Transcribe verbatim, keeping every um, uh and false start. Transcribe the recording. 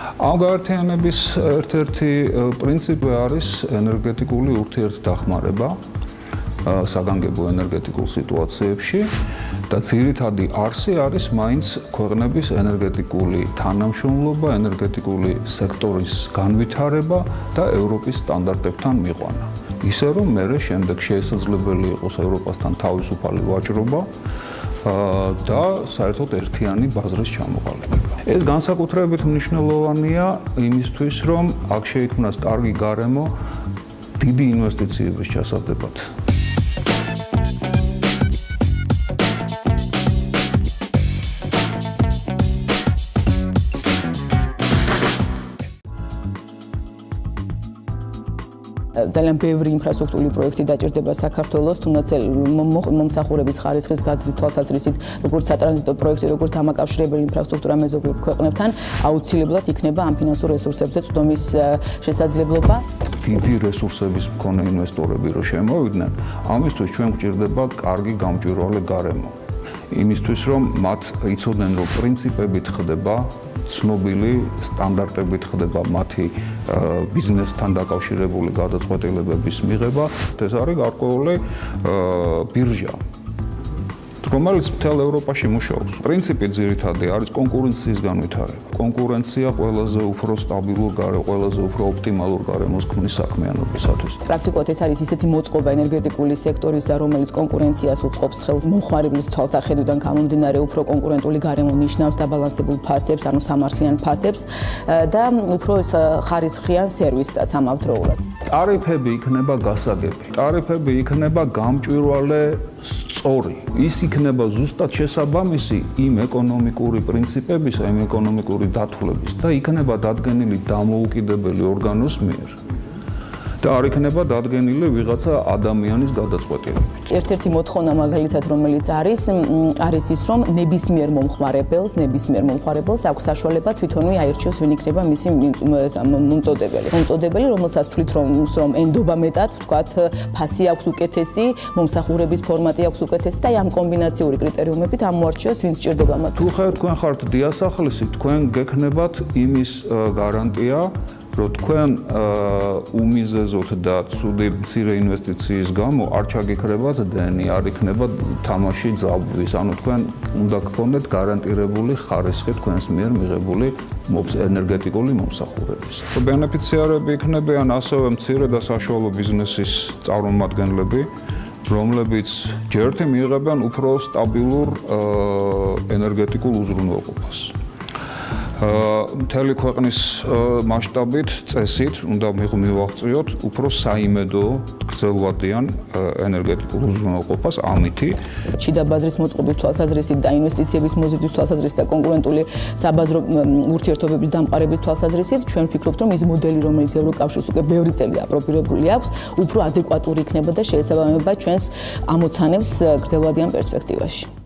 ამ გაერთიანების ერთ-ერთი პრინციპი არის ენერგეტიკული ურთიერთდახმარება საგანგებო ენერგეტიკულ სიტუაციებში და ძირითადი არსი არის მაინც ქვეყნების ენერგეტიკული თანამშრომლობა, ენერგეტიკული სექტორის განვითარება და ევროპის სტანდარტებთან მიყვანა. ისე რომ მერე შემდეგ შესაძლებელი იყოს ევროპასთან თავისუფალი ვაჭრობა და საერთოდ ერთიანი ბაზრის ჩამოყალიბება. ეს განსაკუთრებით მნიშვნელოვანია იმისთვის, რომ აქ შეიქმნას კარგი გარემო დიდი ინვესტიციების ჩასატარებლად. ძალიან ბევრი ინფრასტრუქტურული პროექტი დაჭირდება საქართველოს, თუნდაც მომსახურების ხარისხის გაზრდის თვალსაზრისით, როგორც სატრანზიტო პროექტი, როგორც დამაკავშირებელი ინფრასტრუქტურა მეზობელ ქვეყნებთან, აუცილებლად იქნება ამ ფინანსურ რესურსებზე წვდომის შესაძლებლობა. დიდი რესურსების მქონე ინვესტორები რო შემოვიდნენ, ამისთვის ჩვენ გვჭირდება კარგი გამჭვირვალე გარემო. იმისთვის, რომ მათ იცოდნენ, რომ პრინციპებით ხდება ცნობილი სტანდარტებით ხდება მათი ბიზნესთან დაკავშირებული გადაწყვეტილებების მიღება, ეს არის გარკვეული ბირჟა, რომელიც მთელ ევროპაში მუშაობს. პრინციპი ძირითადი არის კონკურენციის განვითარება. კონკურენცია ყველაზე უფრო სტაბილურ გარემოს, ყველაზე უფრო ოპტიმალურ გარემოს ქმნის საქმიანობისათვის. პრაქტიკულად ეს არის ისეთი მოწყობა ენერგეტიკული სექტორისა, რომელიც კონკურენციას უწყობს ხელს მომხმარებლის თვალსაჩინოდან გამომდინარე უფრო კონკურენტული გარემო ნიშნავს დაბალანსებულ ფასებს, ანუ სამართლიან ფასებს და უფრო ხარისხიან სერვისსაც ამავდროულად. ტარიფები იქნება გასაგები. ტარიფები იქნება გამჭვირვალე სწორი. ის იქნება ზუსტად შესაბამისი იმ ეკონომიკური პრინციპების, იმ ეკონომიკური დათვლების და იქნება დადგენილი დამოუკიდებელი ორგანოს მიერ. და არ იქნება დადგენილი ვიღაცა ადამიანის გადაწყვეტილებით. ერთ-ერთი მოთხოვნა მაგალითად რომელიც არის, არის ის, რომ ნებისმიერ მომხმარებელს, ნებისმიერ მომხმარებელს აქვს საშუალება თვითონვე აირჩიოს, ვინ იქნება მისი მომწოდებელი. მომწოდებელი, რომელსაც თვლით რომ რომ ენდობა მეტად, ვთქვათ, ფასი აქვს უკეთესი, მომსახურების ფორმატი აქვს უკეთესი და ამ კომბინაციური კრიტერიუმებით ამოარჩიოს, ვინ სჭირდება მათ. თუ ხარ თქვენ ხართ დიასახლისი, თქვენ გექნებათ იმის გარანტია, რომ თქვენ უმიზეზოთ და ცუდი მცირე ინვესტიციის გამო არ ჩაგიქრებათ დენი, არ იქნება თამაში ძაბვის, ანუ თქვენ უნდა გქონდეთ გარანტირებული ხარისხი თქვენს მიერ მიღებული ენერგეტიკული მომსახურების. ბენეფიციარები იქნებიან ასევე მცირე და საშუალო ბიზნესის წარმომადგენლები, რომლებიც ჯერტი მიიღებენ უფრო სტაბილურ ენერგეტიკულ უზრუნველყოფას. მთელი ქვეყნის მასშტაბით, წესით უნდა მივაღწიოთ უფრო საიმედო გრძელვადიან ენერგეტიკულ უზრუნველყოფას ამითი. შიდა ბაზრის მოწყობის თვალსაზრისით და ინვესტიციების მოზიდვის თვალსაზრისით და კონკურენტული საბაზრო ურთიერთობების დამყარების თვალსაზრისით ჩვენ ვფიქრობთ, რომ ის მოდელი, რომელიც ევროკავშირს უკვე ბევრი წელი აპრობირებული აქვს, უფრო ადეკვატური იქნება და შეესაბამება ჩვენს ამოცანებს გრძელვადიან პერსპექტივაში.